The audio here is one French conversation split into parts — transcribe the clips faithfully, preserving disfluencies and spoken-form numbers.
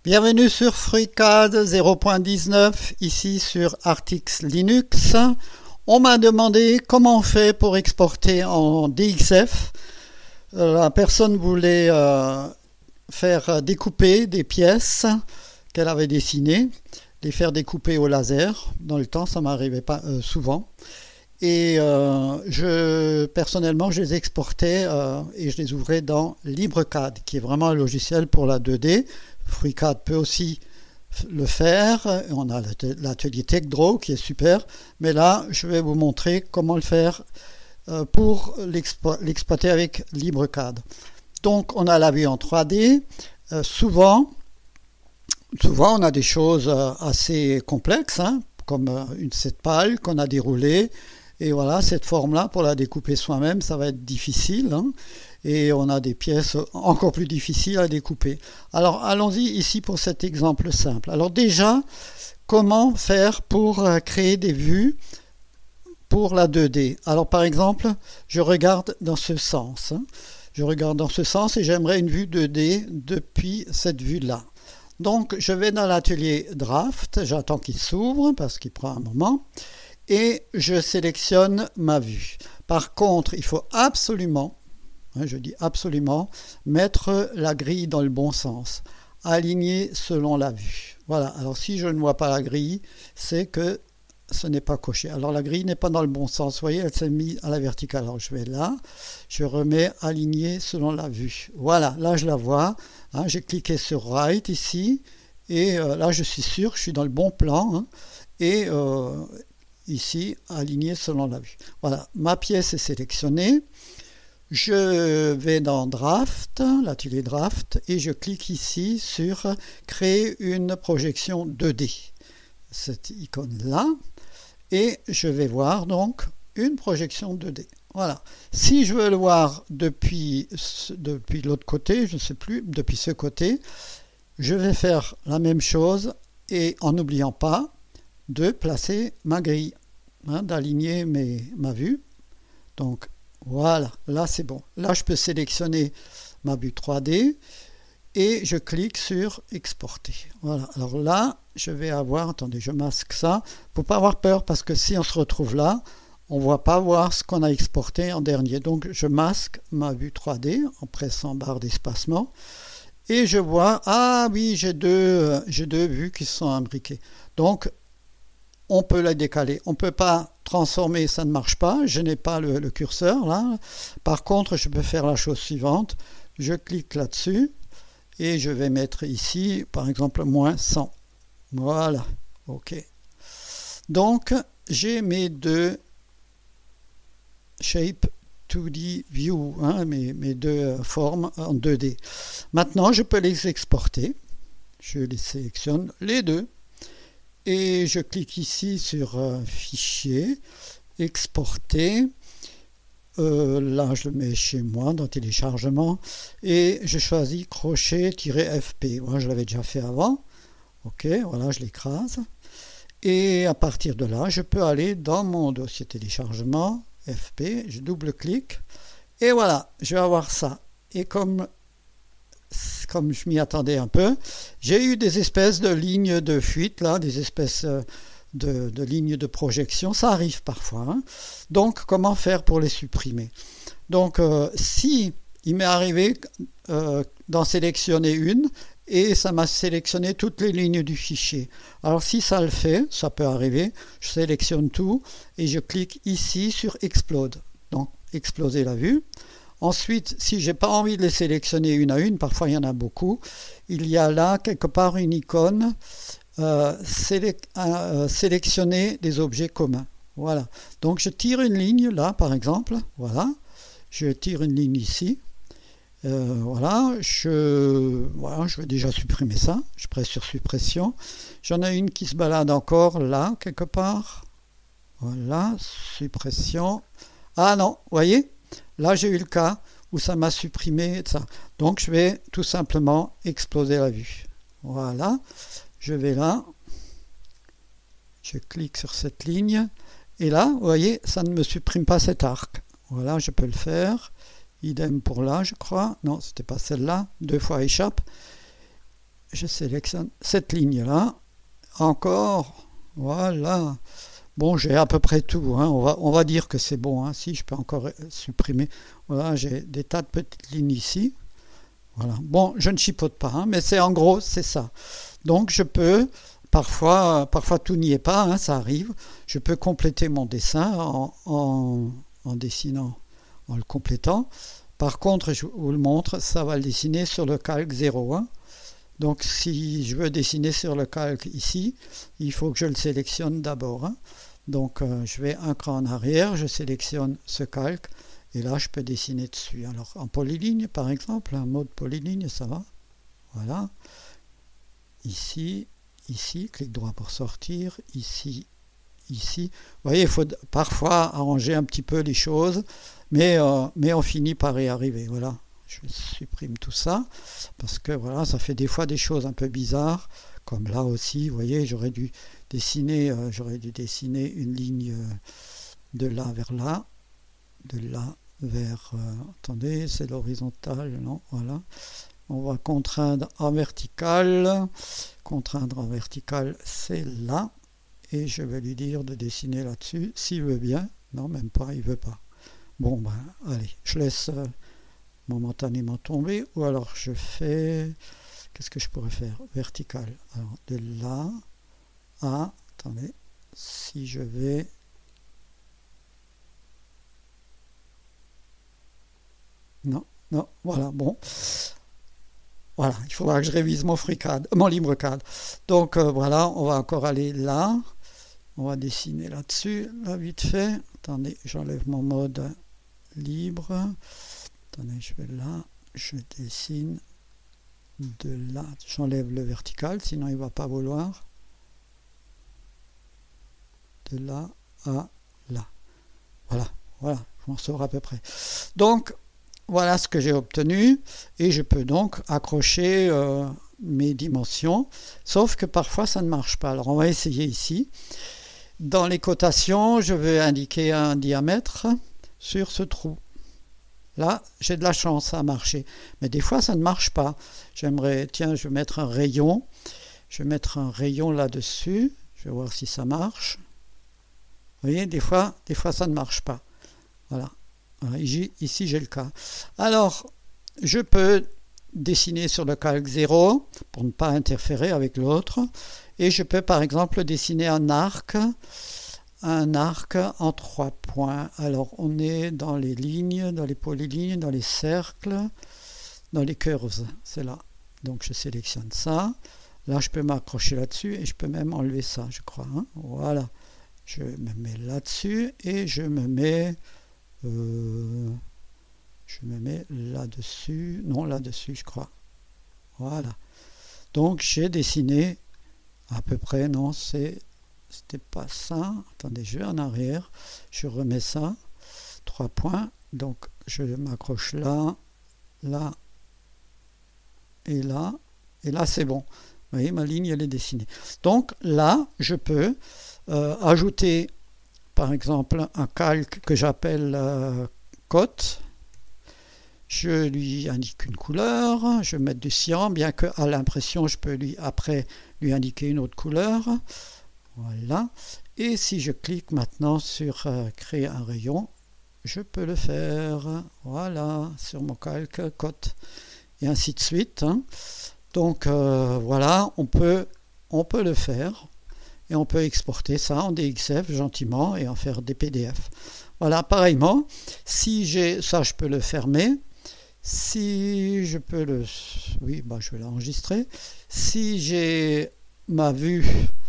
Bienvenue sur FreeCAD zéro point dix-neuf, ici sur Artix Linux. On m'a demandé comment on fait pour exporter en D X F. La personne voulait euh, faire découper des pièces qu'elle avait dessinées, les faire découper au laser. Dans le temps, ça m'arrivait pas euh, souvent. Et euh, je, personnellement, je les exportais euh, et je les ouvrais dans LibreCAD, qui est vraiment un logiciel pour la deux D. FreeCAD peut aussi le faire. On a l'atelier TechDraw qui est super. Mais là, je vais vous montrer comment le faire euh, pour l'exploiter avec LibreCAD. Donc, on a la vue en trois D. Euh, souvent, souvent, on a des choses euh, assez complexes, hein, comme euh, une cette pale qu'on a déroulée. Et voilà, cette forme-là, pour la découper soi-même, ça va être difficile. Hein, et on a des pièces encore plus difficiles à découper. Alors, allons-y ici pour cet exemple simple. Alors déjà, comment faire pour créer des vues pour la deux D? Alors, par exemple, je regarde dans ce sens. Hein, je regarde dans ce sens et j'aimerais une vue deux D depuis cette vue-là. Donc, je vais dans l'atelier Draft. J'attends qu'il s'ouvre parce qu'il prend un moment. Et je sélectionne ma vue. Par contre, il faut absolument, hein, je dis absolument, mettre la grille dans le bon sens, aligner selon la vue. Voilà, alors si je ne vois pas la grille, c'est que ce n'est pas coché. Alors la grille n'est pas dans le bon sens, vous voyez, elle s'est mise à la verticale. Alors je vais là, je remets aligner selon la vue. Voilà, là je la vois, hein, j'ai cliqué sur Right ici, et euh, là je suis sûr que je suis dans le bon plan, hein, et... Euh, ici, aligné selon la vue. Voilà, ma pièce est sélectionnée. Je vais dans Draft, l'atelier Draft, et je clique ici sur Créer une projection deux D. Cette icône-là. Et je vais voir donc une projection deux D. Voilà. Si je veux le voir depuis, depuis l'autre côté, je ne sais plus, depuis ce côté, je vais faire la même chose et en n'oubliant pas de placer ma grille, hein, d'aligner ma vue. Donc voilà, là c'est bon. Là je peux sélectionner ma vue trois D et je clique sur exporter. Voilà, alors là je vais avoir, attendez, je masque ça. Il ne faut pas avoir peur parce que si on se retrouve là, on ne va pas voir ce qu'on a exporté en dernier. Donc je masque ma vue trois D en pressant barre d'espacement. Et je vois, ah oui, j'ai deux, j'ai deux vues qui sont imbriquées. Donc on peut la décaler. On ne peut pas transformer, ça ne marche pas. Je n'ai pas le, le curseur là. Par contre, je peux faire la chose suivante. Je clique là-dessus et je vais mettre ici, par exemple, moins cent. Voilà. OK. Donc, j'ai mes deux Shape deux D View, hein, mes, mes deux formes en deux D. Maintenant, je peux les exporter. Je les sélectionne les deux. Et je clique ici sur euh, Fichier, Exporter. Euh, là, je le mets chez moi dans Téléchargement. Et je choisis Crochet-F P. Moi, je l'avais déjà fait avant. OK, voilà, je l'écrase. Et à partir de là, je peux aller dans mon dossier Téléchargement, F P. Je double-clique. Et voilà, je vais avoir ça. Et comme... comme je m'y attendais un peu, j'ai eu des espèces de lignes de fuite, là, des espèces de, de lignes de projection, ça arrive parfois. Hein. Donc, comment faire pour les supprimer? Donc, euh, si il m'est arrivé euh, d'en sélectionner une, et ça m'a sélectionné toutes les lignes du fichier. Alors, si ça le fait, ça peut arriver, je sélectionne tout, et je clique ici sur Explode. Donc, exploser la vue. Ensuite, si je n'ai pas envie de les sélectionner une à une, parfois il y en a beaucoup, il y a là quelque part une icône euh, sélec euh, sélectionner des objets communs. Voilà. Donc je tire une ligne là par exemple. Voilà. Je tire une ligne ici. Euh, voilà. Je, voilà. Je vais déjà supprimer ça. Je presse sur suppression. J'en ai une qui se balade encore là quelque part. Voilà. Suppression. Ah non, vous voyez ? Là, j'ai eu le cas où ça m'a supprimé ça. Donc, je vais tout simplement exploser la vue. Voilà. Je vais là. Je clique sur cette ligne. Et là, vous voyez, ça ne me supprime pas cet arc. Voilà, je peux le faire. Idem pour là, je crois. Non, c'était pas celle-là. Deux fois échappe. je sélectionne cette ligne-là. Encore, voilà. Bon, j'ai à peu près tout, hein. On va, on va dire que c'est bon, hein. Si, je peux encore supprimer. Voilà, j'ai des tas de petites lignes ici. Voilà. Bon, je ne chipote pas, hein, mais c'est en gros, c'est ça. Donc, je peux, parfois, parfois tout n'y est pas, hein, ça arrive. Je peux compléter mon dessin en, en, en dessinant, en le complétant. Par contre, je vous le montre, ça va le dessiner sur le calque zéro, hein. Donc, si je veux dessiner sur le calque ici, il faut que je le sélectionne d'abord, hein. Donc, euh, je vais un cran en arrière, je sélectionne ce calque. Et là, je peux dessiner dessus. Alors, en polyligne, par exemple, un mode polyligne, ça va. Voilà. Ici, ici, clic droit pour sortir. Ici, ici. Vous voyez, il faut parfois arranger un petit peu les choses, mais, euh, mais on finit par y arriver. Voilà. Je supprime tout ça, parce que voilà, ça fait des fois des choses un peu bizarres, comme là aussi, vous voyez, j'aurais dû dessiner, euh, j'aurais dû dessiner une ligne euh, de là vers là. De là vers, euh, attendez, c'est l'horizontale, non, voilà. On va contraindre en vertical, contraindre en vertical, c'est là, et je vais lui dire de dessiner là-dessus, s'il veut bien, non, même pas, il veut pas. Bon, ben, allez, je laisse euh, momentanément tomber, ou alors je fais, qu'est-ce que je pourrais faire? Vertical, alors de là à, attendez, si je vais, non, non, voilà, bon. Voilà, il faudra que je révise mon FreeCAD, mon LibreCAD. Donc euh, voilà, on va encore aller là. On va dessiner là-dessus, là vite fait. Attendez, j'enlève mon mode libre. Attendez, je vais là, je dessine de là. J'enlève le vertical, sinon il ne va pas vouloir. De là à là. Voilà, voilà, je m'en sors à peu près. Donc, voilà ce que j'ai obtenu et je peux donc accrocher euh, mes dimensions, sauf que parfois ça ne marche pas. Alors on va essayer ici. Dans les cotations, je vais indiquer un diamètre sur ce trou. Là, j'ai de la chance, ça a marché. Mais des fois, ça ne marche pas. J'aimerais, tiens, je vais mettre un rayon. Je vais mettre un rayon là-dessus. Je vais voir si ça marche. Vous voyez, des fois, des fois ça ne marche pas. Voilà. Voilà, ici j'ai le cas. Alors, je peux dessiner sur le calque zéro pour ne pas interférer avec l'autre. Et je peux par exemple dessiner un arc, un arc en trois points. Alors, on est dans les lignes, dans les polylignes, dans les cercles, dans les curves. C'est là. Donc, je sélectionne ça. Là, je peux m'accrocher là-dessus et je peux même enlever ça, je crois, hein. Voilà. Je me mets là-dessus et je me mets... Euh, je me mets là-dessus, non là-dessus je crois, voilà. Donc j'ai dessiné à peu près, non c'est c'était pas ça, attendez je vais en arrière, je remets ça, trois points, donc je m'accroche là, là et là, et là c'est bon, vous voyez ma ligne elle est dessinée. Donc là je peux euh, ajouter par exemple un calque que j'appelle euh, cote. Je lui indique une couleur, je vais mettre du cyan, bien que à l'impression je peux lui après lui indiquer une autre couleur. Voilà. Et si je clique maintenant sur euh, créer un rayon, je peux le faire. Voilà, sur mon calque cote. Et ainsi de suite, hein. Donc euh, voilà, on peut, on peut le faire. Et on peut exporter ça en D X F gentiment et en faire des P D F. Voilà, pareillement, si j'ai ça, je peux le fermer. Si je peux le... Oui, bah, je vais l'enregistrer. Si j'ai ma vue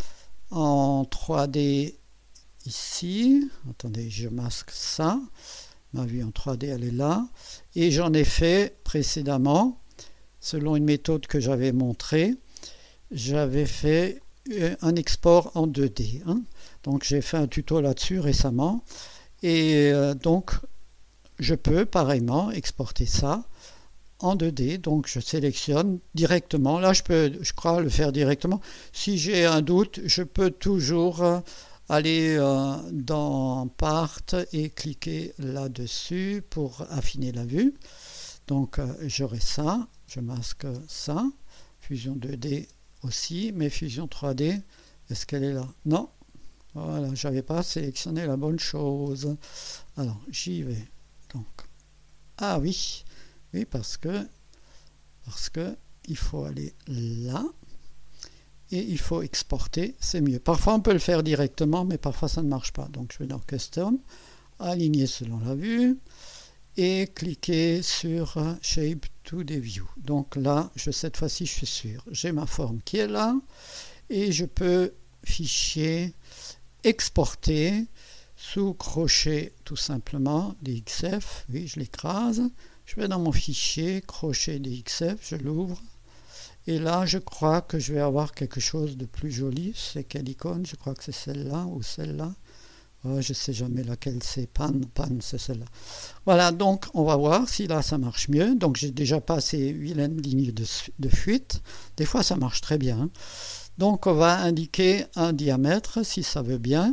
en trois D ici, attendez, je masque ça. Ma vue en trois D, elle est là. Et j'en ai fait précédemment, selon une méthode que j'avais montrée, j'avais fait un export en deux D, hein. Donc j'ai fait un tuto là-dessus récemment et euh, donc je peux pareillement exporter ça en deux D. Donc je sélectionne directement, là je peux je crois le faire directement. Si j'ai un doute, je peux toujours aller euh, dans Part et cliquer là-dessus pour affiner la vue. Donc euh, j'aurai ça, je masque ça, Fusion deux D aussi, mais Fusion trois D, est-ce qu'elle est là? Non. Voilà, j'avais pas sélectionné la bonne chose. Alors, j'y vais. Donc, ah oui, oui, parce que, parce que il faut aller là et il faut exporter, c'est mieux. Parfois, on peut le faire directement, mais parfois, ça ne marche pas. Donc, je vais dans Custom, aligner selon la vue et cliquer sur Shape to the View. Donc là, je, cette fois-ci, je suis sûr. J'ai ma forme qui est là et je peux fichier exporter sous crochet tout simplement D X F. Oui, je l'écrase. Je vais dans mon fichier crochet D X F, je l'ouvre. Et là, je crois que je vais avoir quelque chose de plus joli. C'est quelle icône? Je crois que c'est celle-là ou celle-là. Oh, je ne sais jamais laquelle c'est. Pan, pan, c'est celle-là. Voilà, donc on va voir si là ça marche mieux. Donc j'ai déjà passé huit lignes de, de fuite. Des fois ça marche très bien. Donc on va indiquer un diamètre si ça veut bien.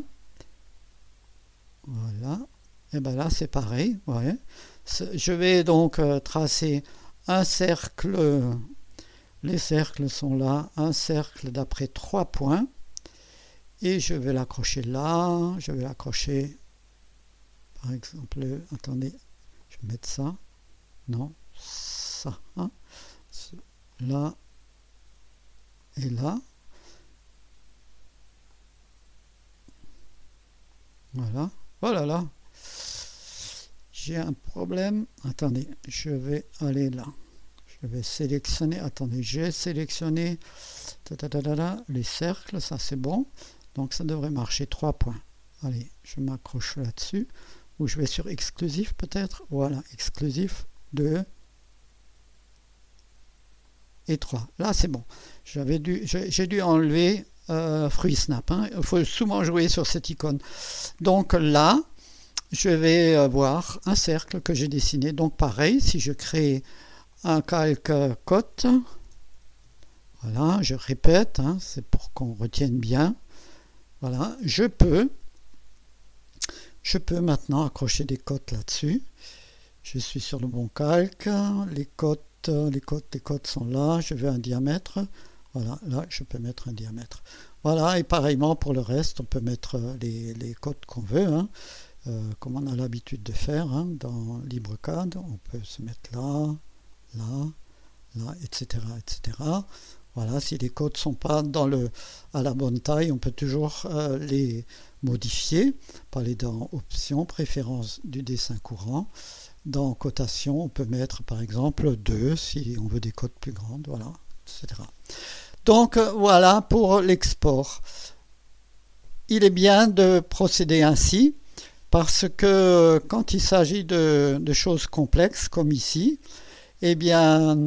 Voilà. Et bien là c'est pareil. Ouais. Je vais donc euh, tracer un cercle. Les cercles sont là. Un cercle d'après trois points. Et je vais l'accrocher là, je vais l'accrocher, par exemple, attendez, je vais mettre ça, non, ça, hein, là et là. Voilà, voilà, là. J'ai un problème, attendez, je vais aller là. Je vais sélectionner, attendez, j'ai sélectionné ta, ta, ta, ta, ta, les cercles, ça c'est bon. Donc ça devrait marcher, trois points. Allez, je m'accroche là-dessus. Ou je vais sur exclusif peut-être. Voilà, exclusif, deux et trois. Là c'est bon. J'avais dû, j'ai dû enlever euh, Fruit Snap. Hein. Il faut souvent jouer sur cette icône. Donc là, je vais avoir un cercle que j'ai dessiné. Donc pareil, si je crée un calque cote, voilà, je répète, hein, c'est pour qu'on retienne bien. Voilà, je peux, je peux maintenant accrocher des cotes là-dessus. Je suis sur le bon calque. Les cotes, les cotes, les cotes sont là. Je veux un diamètre. Voilà, là, je peux mettre un diamètre. Voilà, et pareillement pour le reste, on peut mettre les, les cotes qu'on veut, hein, euh, comme on a l'habitude de faire hein, dans LibreCAD. On peut se mettre là, là, là, et cetera, et cetera. Voilà, si les codes ne sont pas dans le, à la bonne taille, on peut toujours euh, les modifier. Par aller dans Options, Préférences du dessin courant. Dans Cotation, on peut mettre par exemple deux si on veut des codes plus grandes, voilà, et cetera. Donc voilà pour l'export. Il est bien de procéder ainsi parce que quand il s'agit de, de choses complexes comme ici, eh bien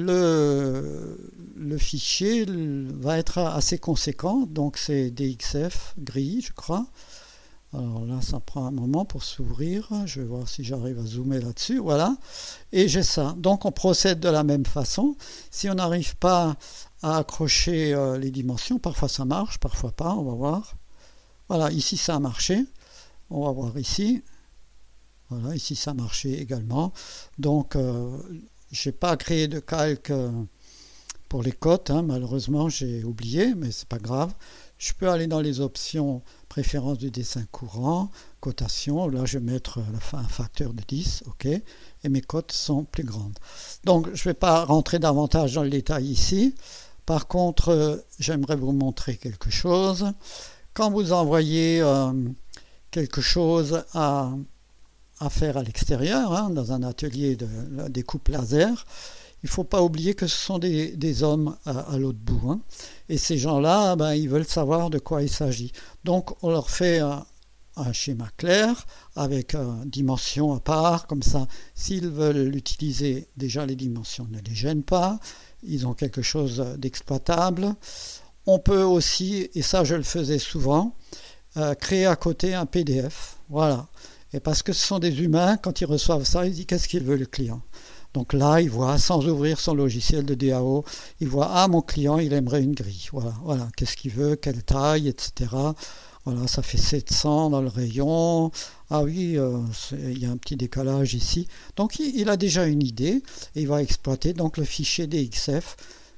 le, le fichier va être assez conséquent, donc c'est D X F gris je crois. Alors là ça prend un moment pour s'ouvrir, je vais voir si j'arrive à zoomer là-dessus, voilà, et j'ai ça. Donc on procède de la même façon. Si on n'arrive pas à accrocher euh, les dimensions, parfois ça marche, parfois pas, on va voir. Voilà, ici ça a marché, on va voir ici. Voilà, ici ça a marché également. Donc euh, j'ai pas créé de calque pour les cotes, hein, malheureusement j'ai oublié, mais c'est pas grave. Je peux aller dans les options préférences du dessin courant, cotation, là je vais mettre un facteur de dix, ok, et mes cotes sont plus grandes. Donc je ne vais pas rentrer davantage dans le détail ici. Par contre, j'aimerais vous montrer quelque chose. Quand vous envoyez euh, quelque chose à, à faire à l'extérieur, hein, dans un atelier de, de découpe laser, il ne faut pas oublier que ce sont des, des hommes à, à l'autre bout. Hein. Et ces gens-là, ben, ils veulent savoir de quoi il s'agit. Donc on leur fait un, un schéma clair avec une dimension à part. Comme ça, s'ils veulent l'utiliser, déjà les dimensions ne les gênent pas. Ils ont quelque chose d'exploitable. On peut aussi, et ça je le faisais souvent, euh, créer à côté un P D F. Voilà. Et parce que ce sont des humains, quand ils reçoivent ça, ils disent qu'est-ce qu'il veut le client. Donc là, il voit, sans ouvrir son logiciel de D A O, il voit, ah, mon client, il aimerait une grille. Voilà, voilà, qu'est-ce qu'il veut, quelle taille, et cetera. Voilà, ça fait sept cents dans le rayon. Ah oui, euh, il y a un petit décalage ici. Donc, il, il a déjà une idée et il va exploiter donc le fichier D X F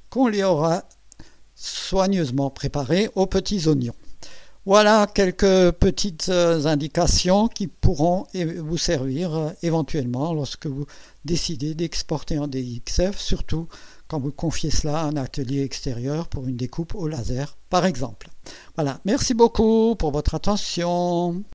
qu'on lui aura soigneusement préparé aux petits oignons. Voilà quelques petites indications qui pourront vous servir éventuellement lorsque vous décidez d'exporter en D X F, surtout quand vous confiez cela à un atelier extérieur pour une découpe au laser par exemple. Voilà, merci beaucoup pour votre attention.